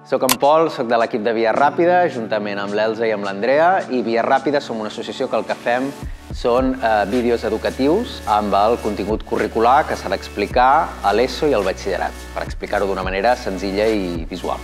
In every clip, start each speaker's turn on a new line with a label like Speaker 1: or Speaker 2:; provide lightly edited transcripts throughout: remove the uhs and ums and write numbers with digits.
Speaker 1: Soc en Pol, soc de l'equip de Via Ràpida, juntament amb l'Elsa i amb l'Andrea, i Via Ràpida som una associació que el que fem són vídeos educatius amb el contingut curricular que s'ha d'explicar a l'ESO i al batxillerat, per explicar-ho d'una manera senzilla i visual.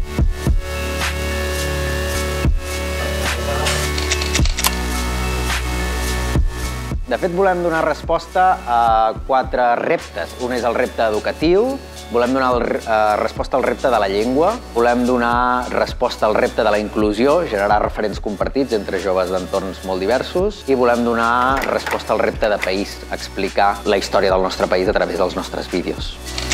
Speaker 1: De fet, volem donar resposta a 4 reptes. Un és el repte educatiu, volem donar resposta al repte de la llengua, volem donar resposta al repte de la inclusió, generar referents compartits entre joves d'entorns molt diversos, i volem donar resposta al repte de país, explicar la història del nostre país a través dels nostres vídeos.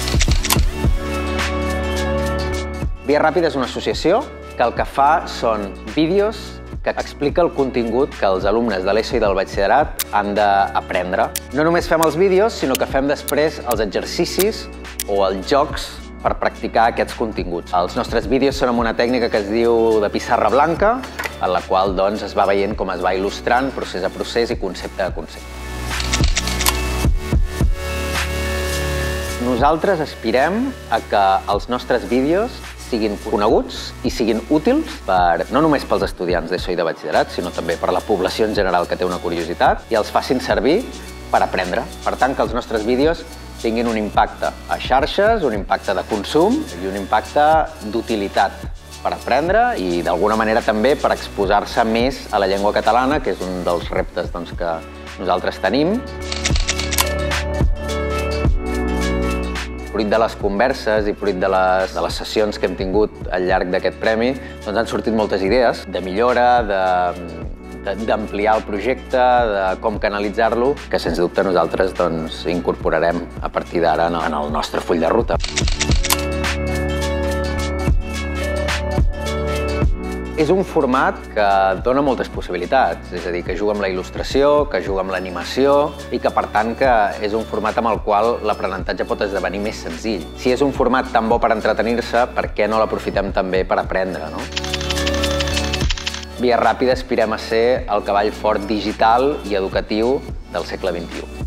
Speaker 1: Via Ràpida és una associació que el que fa són vídeos que explica el contingut que els alumnes de l'ESO i del batxillerat han d'aprendre. No només fem els vídeos, sinó que fem després els exercicis o els jocs per practicar aquests continguts. Els nostres vídeos són amb una tècnica que es diu de pissarra blanca, en la qual es va veient com es va il·lustrant procés a procés i concepte a concepte. Nosaltres aspirem a que els nostres vídeos siguin coneguts i siguin útils no només pels estudiants d'ESO i de batxillerat, sinó també per la població en general que té una curiositat, i els facin servir per aprendre. Per tant, que els nostres vídeos tinguin un impacte a xarxes, un impacte de consum i un impacte d'utilitat per aprendre i d'alguna manera també per exposar-se més a la llengua catalana, que és un dels reptes que nosaltres tenim. Fruit de les converses i fruit de les sessions que hem tingut al llarg d'aquest premi, han sortit moltes idees de millora, d'ampliar el projecte, de com canalitzar-lo, que sens dubte nosaltres incorporarem a partir d'ara en el nostre full de ruta. És un format que dona moltes possibilitats, és a dir, que juga amb la il·lustració, que juga amb l'animació i que, per tant, que és un format amb el qual l'aprenentatge pot esdevenir més senzill. Si és un format tan bo per entretenir-se, per què no l'aprofitem també per aprendre, no? Via Ràpida aspirem a ser el cavall fort digital i educatiu del segle XXI.